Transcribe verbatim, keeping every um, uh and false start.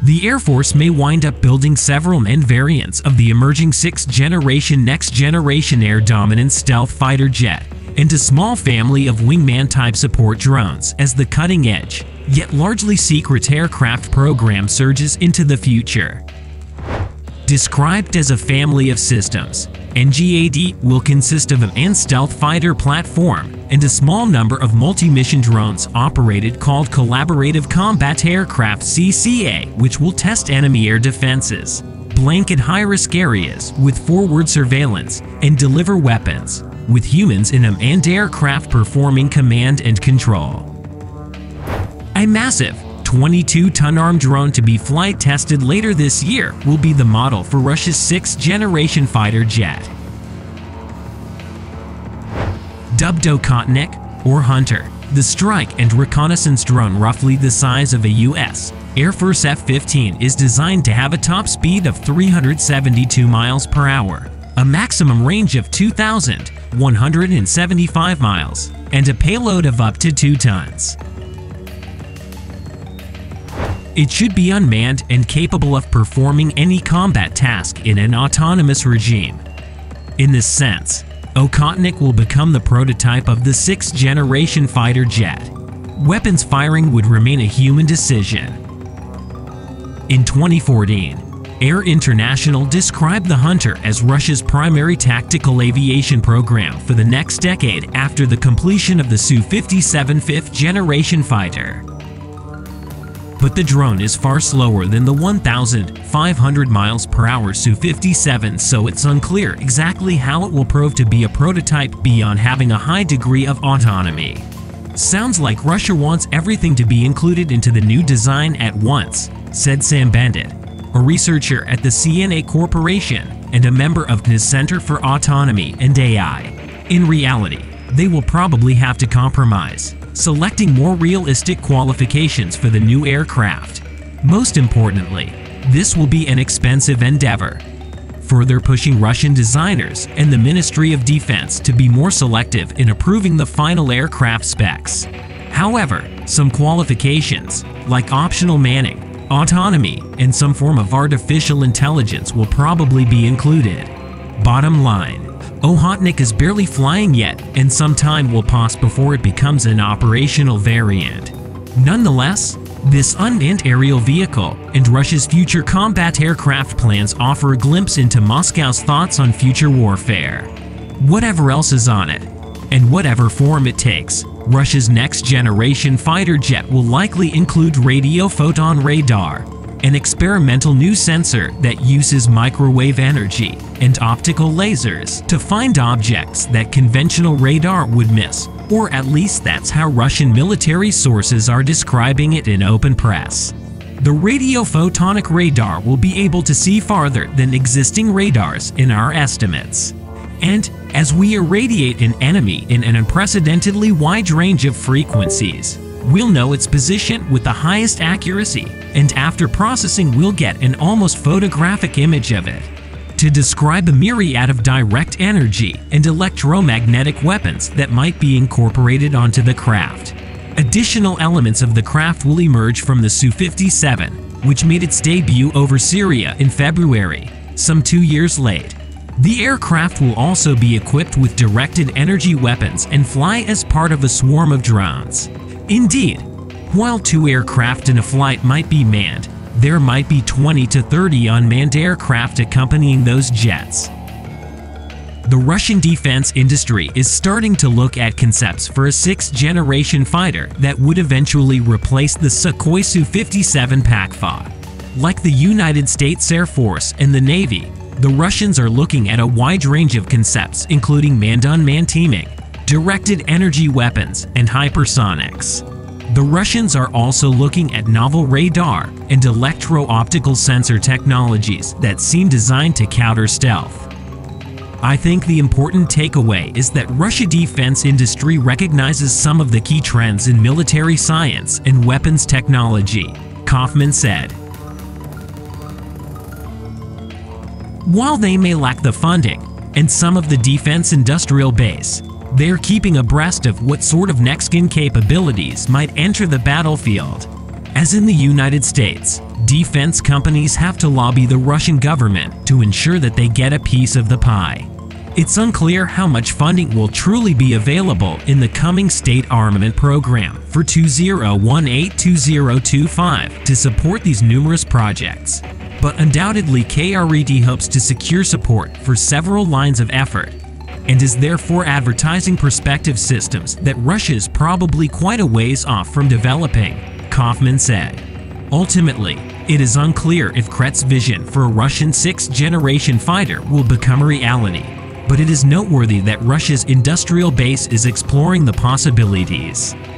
The Air Force may wind up building several manned variants of the emerging sixth generation next-generation air dominance stealth fighter jet and a small family of wingman-type support drones as the cutting-edge, yet largely secret aircraft program surges into the future. Described as a family of systems, N G A D will consist of a manned stealth fighter platform and a small number of multi-mission drones operated called Collaborative Combat Aircraft C C A, which will test enemy air defenses, blanket high-risk areas with forward surveillance, and deliver weapons, with humans in a manned aircraft performing command and control. A massive twenty-two ton armed drone to be flight tested later this year will be the model for Russia's sixth generation fighter jet. Dubbed Okhotnik, or Hunter, the strike and reconnaissance drone roughly the size of a U S Air Force F fifteen is designed to have a top speed of three hundred seventy-two miles per hour, a maximum range of two thousand one hundred seventy-five miles, and a payload of up to two tons. It should be unmanned and capable of performing any combat task in an autonomous regime. In this sense, Okhotnik will become the prototype of the sixth generation fighter jet. Weapons firing would remain a human decision. In twenty fourteen, Air International described the Hunter as Russia's primary tactical aviation program for the next decade after the completion of the S U fifty-seven fifth generation fighter. But the drone is far slower than the one thousand five hundred miles per hour S U fifty-seven, so it's unclear exactly how it will prove to be a prototype beyond having a high degree of autonomy. Sounds like Russia wants everything to be included into the new design at once, said Sam Bandit, a researcher at the C N A Corporation and a member of the Center for Autonomy and A I. In reality, they will probably have to compromise, selecting more realistic qualifications for the new aircraft. Most importantly, this will be an expensive endeavor, further pushing Russian designers and the Ministry of Defense to be more selective in approving the final aircraft specs. However, some qualifications, like optional manning, autonomy, and some form of artificial intelligence will probably be included. Bottom line, Okhotnik is barely flying yet, and some time will pass before it becomes an operational variant. Nonetheless, this unmanned aerial vehicle and Russia's future combat aircraft plans offer a glimpse into Moscow's thoughts on future warfare. Whatever else is on it, and whatever form it takes, Russia's next-generation fighter jet will likely include radio photon radar, an experimental new sensor that uses microwave energy and optical lasers to find objects that conventional radar would miss, or at least that's how Russian military sources are describing it in open press. The radio photonic radar will be able to see farther than existing radars in our estimates. And as we irradiate an enemy in an unprecedentedly wide range of frequencies, we'll know its position with the highest accuracy, and after processing we'll get an almost photographic image of it. To describe a myriad of direct energy and electromagnetic weapons that might be incorporated onto the craft. Additional elements of the craft will emerge from the S U fifty-seven, which made its debut over Syria in February, some two years late. The aircraft will also be equipped with directed energy weapons and fly as part of a swarm of drones. Indeed, while two aircraft in a flight might be manned, there might be twenty to thirty unmanned aircraft accompanying those jets. The Russian defense industry is starting to look at concepts for a sixth generation fighter that would eventually replace the Sukhoi S U fifty-seven Pakfa. Like the United States Air Force and the Navy, the Russians are looking at a wide range of concepts including manned-unmanned teaming, directed energy weapons, and hypersonics. The Russians are also looking at novel radar and electro-optical sensor technologies that seem designed to counter stealth. I think the important takeaway is that Russia's defense industry recognizes some of the key trends in military science and weapons technology, Kaufman said. While they may lack the funding and some of the defense industrial base, they're keeping abreast of what sort of next-gen capabilities might enter the battlefield. As in the United States, defense companies have to lobby the Russian government to ensure that they get a piece of the pie. It's unclear how much funding will truly be available in the coming state armament program for two thousand eighteen to two thousand twenty-five to support these numerous projects. But undoubtedly K R E T hopes to secure support for several lines of effort and is therefore advertising prospective systems that Russia is probably quite a ways off from developing, Kaufman said. Ultimately, it is unclear if Kret's vision for a Russian sixth generation fighter will become a reality, but it is noteworthy that Russia's industrial base is exploring the possibilities.